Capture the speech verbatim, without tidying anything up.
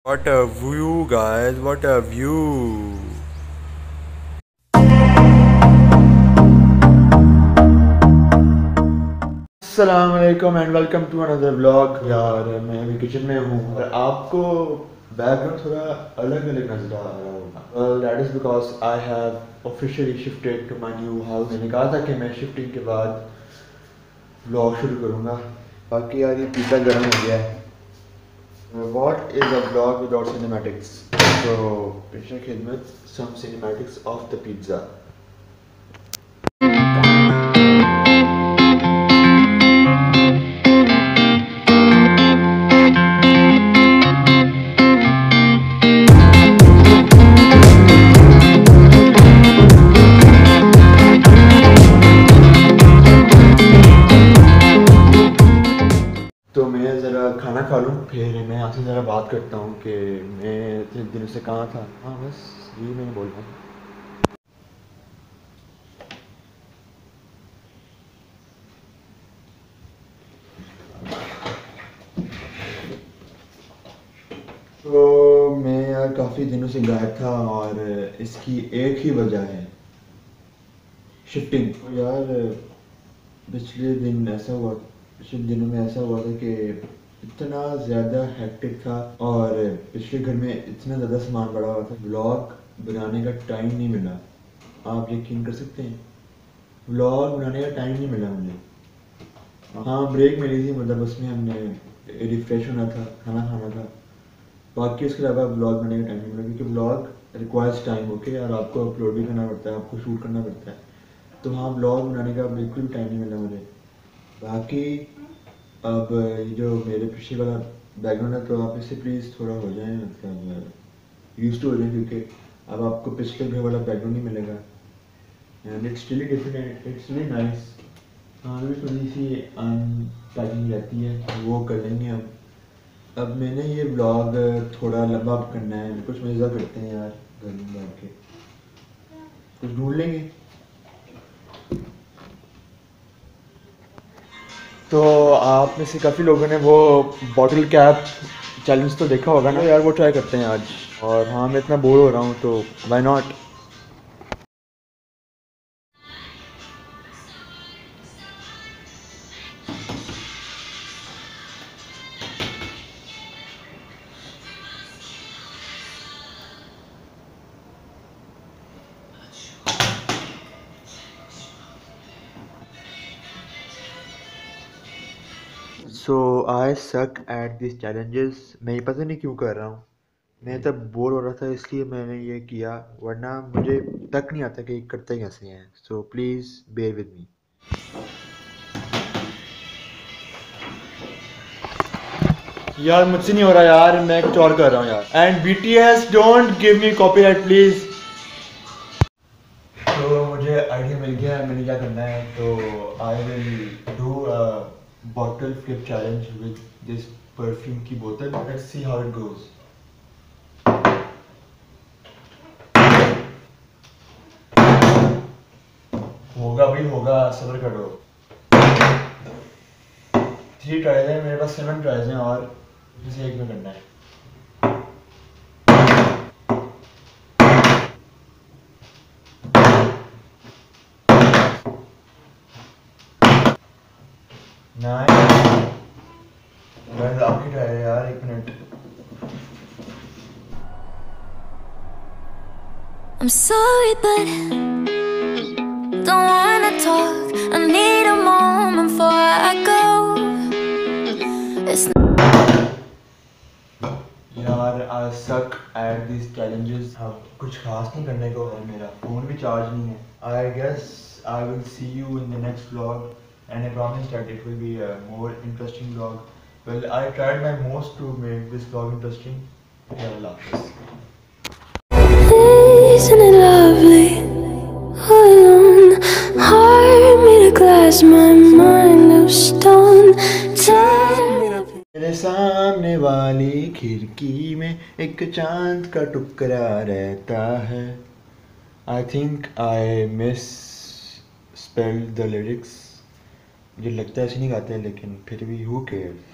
What a view, guys, what a view. अस्सलाम वालेकुम and welcome to another vlog. यार मैं अभी किचन में हूँ और आपको बैकग्राउंड थोड़ा अलग अलग नजर आ रहा होगा। Well that is because I have officially shifted to my new house. मैंने कहा था कि मैं शिफ्टिंग के बाद व्लॉग शुरू करूँगा। बाकी यार ये पिज़्ज़ा गर्म हो गया है। What is a vlog without cinematics? So, पेशा खिदमत some cinematics of the pizza. तो मैं ज़रा खाना खा लूँ, फिर मैं आपसे ज़रा बात करता हूँ कि मैं इतने दिनों से कहाँ था। हाँ बस यही मैं बोल रहा हूँ। तो मैं यार काफ़ी दिनों से गायब था और इसकी एक ही वजह है, शिफ्टिंग। तो यार पिछले दिन ऐसा हुआ पिछले दिनों में ऐसा हुआ था कि इतना ज़्यादा हेक्टिक था और पिछले घर में इतना ज़्यादा सामान पड़ा हुआ था, व्लॉग बनाने का टाइम नहीं मिला। आप यकीन कर सकते हैं, व्लॉग बनाने का टाइम नहीं मिला मुझे। हाँ ब्रेक मिली थी, मतलब उसमें हमने रिफ्रेश होना था, खाना खाना था। बाकी उसके अलावा व्लॉग बनाने का टाइम नहीं मिला क्योंकि व्लॉग रिक्वायर्स टाइम, ओके, और आपको अपलोड भी करना पड़ता है, आपको शूट करना पड़ता है। तो हाँ व्लॉग बनाने का बिल्कुल भी टाइम नहीं मिला मुझे। बाकी अब ये जो मेरे पीछे वाला बैकग्राउंड है, तो आप इससे प्लीज़ थोड़ा हो जाए, मतलब यूज टू हो जाए, क्योंकि अब आपको पिछले घर वाला बैकग्राउंड नहीं मिलेगा। And it's really different, it's really nice. हाँ अभी थोड़ी सी अनपैकिंग रहती है, वो कर लेंगे अब। अब मैंने ये व्लॉग थोड़ा लंबा करना है, कुछ मज़ा करते हैं यार, घर में बैठ के कुछ ढूंढ लेंगे। तो आप में से काफ़ी लोगों ने वो बॉटल कैप चैलेंज तो देखा होगा ना यार, वो ट्राई करते हैं आज। और हाँ मैं इतना बोर हो रहा हूँ तो why not. So I suck at this challenges. मैं ये पता नहीं क्यों कर रहा हूँ, मैं तब बोर हो रहा था इसलिए मैंने ये किया, वरना मुझे तक नहीं आता कि करते कैसे हैं। So please bear with me. यार मुझसे नहीं हो रहा यार, मैं कुछ और कर रहा हूँ यार। And B T S don't give me copyright please. तो मुझे आइडिया मिल गया है मैंने क्या करना है। तो I will do a bottle flip challenge with this perfume की बोतल। Let's see how it goes. होगा भाई होगा, सब्र करो। थ्री ट्राइज हैं मेरे पास, सेवन ट्राइज हैं और इसे एक में करना है। नाइन। गाइस आपकी ट्राई है यार, एक minute. I'm sorry but don't wanna talk. I need a moment before I go. It's यार आई सक एट दिस चैलेंजेस। अब कुछ खास नहीं करने को है, मेरा फ़ोन भी चार्ज नहीं है। I guess I will see you in the next vlog and I promise that it will be a more interesting vlog. Well I tried my most to make this vlog interesting. Isn't it lovely? All alone, heart made of glass, my mind of stone. मेरे सामने वाली खिड़की में एक चांद का टुकड़ा रहता है। I think I misspelled the lyrics. मुझे लगता है ऐसे नहीं गाते हैं, लेकिन फिर भी हु केयर्स।